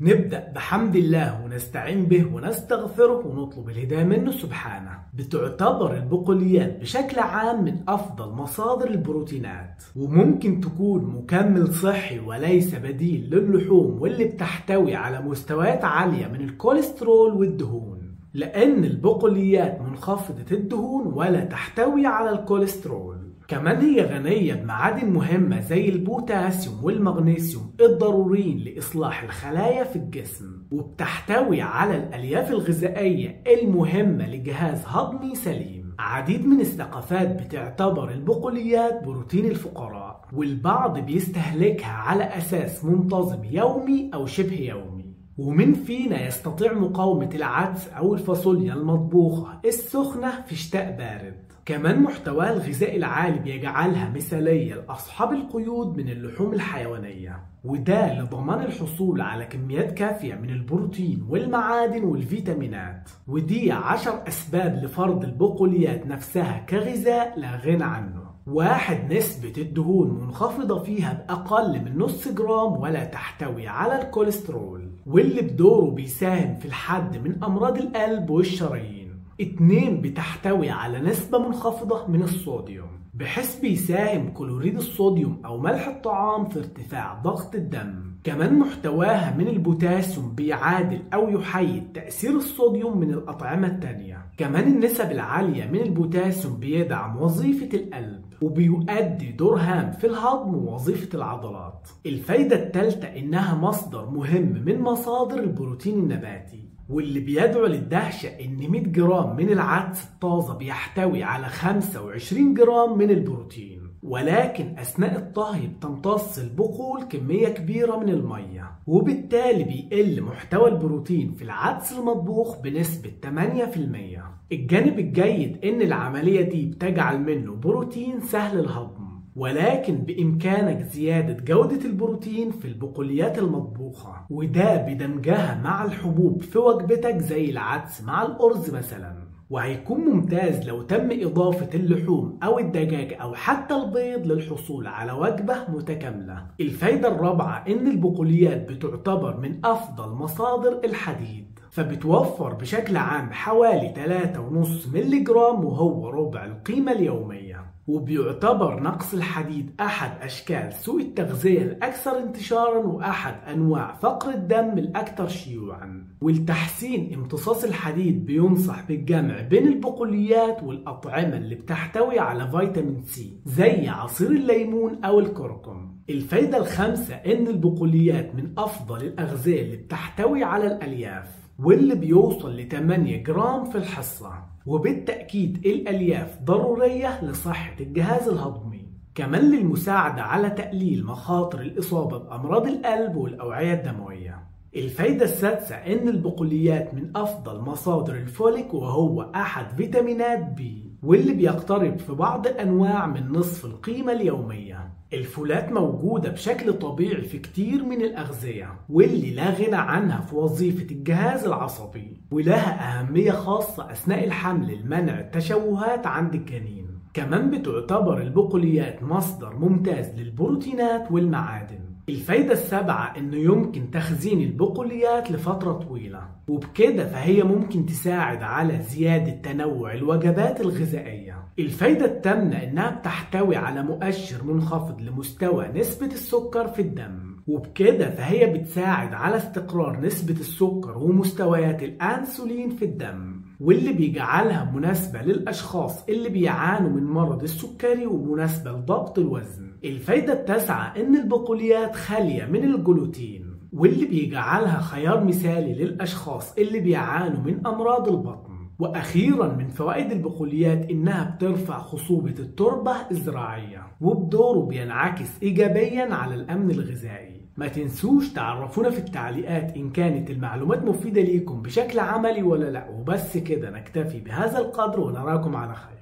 نبدأ بحمد الله ونستعين به ونستغفره ونطلب الهداية منه سبحانه. بتعتبر البقوليات بشكل عام من أفضل مصادر البروتينات، وممكن تكون مكمل صحي وليس بديل للحوم، واللي بتحتوي على مستويات عالية من الكوليسترول والدهون، لأن البقوليات منخفضة الدهون ولا تحتوي على الكوليسترول. كمان هي غنية بمعادن مهمة زي البوتاسيوم والمغنيسيوم الضروريين لإصلاح الخلايا في الجسم، وبتحتوي على الألياف الغذائية المهمة لجهاز هضمي سليم. عديد من الثقافات بتعتبر البقوليات بروتين الفقراء، والبعض بيستهلكها على أساس منتظم يومي أو شبه يومي. ومن فينا يستطيع مقاومة العدس أو الفاصوليا المطبوخة السخنة في شتاء بارد. كمان محتواها الغذائي العالي بيجعلها مثالية لأصحاب القيود من اللحوم الحيوانية، وده لضمان الحصول على كميات كافية من البروتين والمعادن والفيتامينات. ودي 10 أسباب لفرض البقوليات نفسها كغذاء لا غنى عنه. 1. نسبة الدهون منخفضة فيها بأقل من نص جرام ولا تحتوي على الكوليسترول، واللي بدوره بيساهم في الحد من أمراض القلب والشرايين. 2. بتحتوي على نسبة منخفضة من الصوديوم، بحيث بيساهم كلوريد الصوديوم أو ملح الطعام في ارتفاع ضغط الدم. كمان محتواها من البوتاسيوم بيعادل أو يحيد تأثير الصوديوم من الأطعمة التانية. كمان النسب العالية من البوتاسيوم بيدعم وظيفة القلب، وبيؤدي دور هام في الهضم ووظيفة العضلات. الفايدة الثالثة إنها مصدر مهم من مصادر البروتين النباتي، واللي بيدعو للدهشة إن 100 جرام من العدس الطازة بيحتوي على 25 جرام من البروتين. ولكن أثناء الطهي بتمتص البقول كمية كبيرة من المية، وبالتالي بيقل محتوى البروتين في العدس المطبوخ بنسبة 8%. الجانب الجيد إن العملية دي بتجعل منه بروتين سهل الهضم، ولكن بإمكانك زيادة جودة البروتين في البقوليات المطبوخة، وده بدمجها مع الحبوب في وجبتك زي العدس مع الأرز مثلا. وهيكون ممتاز لو تم إضافة اللحوم أو الدجاج أو حتى البيض للحصول على وجبة متكاملة. الفايدة الرابعة إن البقوليات بتعتبر من أفضل مصادر الحديد، فبتوفر بشكل عام حوالي 3.5 ملي جرام، وهو ربع القيمة اليومية. وبيعتبر نقص الحديد أحد أشكال سوء التغذية الأكثر انتشارا، وأحد أنواع فقر الدم الأكثر شيوعا. ولتحسين امتصاص الحديد بينصح بالجمع بين البقوليات والأطعمة اللي بتحتوي على فيتامين سي زي عصير الليمون أو الكركم. الفايدة الخامسة إن البقوليات من أفضل الأغذية اللي بتحتوي على الألياف، واللي بيوصل ل 8 جرام في الحصة. وبالتأكيد الألياف ضرورية لصحة الجهاز الهضمي، كمان للمساعدة على تقليل مخاطر الإصابة بأمراض القلب والأوعية الدموية. الفايدة السادسة إن البقوليات من أفضل مصادر الفوليك، وهو أحد فيتامينات بي، واللي بيقترب في بعض الأنواع من نصف القيمة اليومية. الفولات موجودة بشكل طبيعي في كتير من الأغذية، واللي لا غنى عنها في وظيفة الجهاز العصبي، ولها أهمية خاصة أثناء الحمل لمنع التشوهات عند الجنين. كمان بتعتبر البقوليات مصدر ممتاز للبروتينات والمعادن. الفايدة السابعة إنه يمكن تخزين البقوليات لفترة طويلة، وبكده فهي ممكن تساعد على زيادة تنوع الوجبات الغذائية. الفايدة الثامنة إنها بتحتوي على مؤشر منخفض لمستوى نسبة السكر في الدم، وبكده فهي بتساعد على استقرار نسبة السكر ومستويات الأنسولين في الدم، واللي بيجعلها مناسبة للأشخاص اللي بيعانوا من مرض السكري، ومناسبة لضبط الوزن. الفايدة التاسعة إن البقوليات خالية من الجلوتين، واللي بيجعلها خيار مثالي للأشخاص اللي بيعانوا من أمراض البطن. وأخيرا من فوائد البقوليات إنها بترفع خصوبة التربة الزراعية، وبدوره بينعكس إيجابيا على الأمن الغذائي. ما تنسوش تعرفونا في التعليقات إن كانت المعلومات مفيدة ليكم بشكل عملي ولا لا. وبس كده نكتفي بهذا القدر، ونراكم على خير.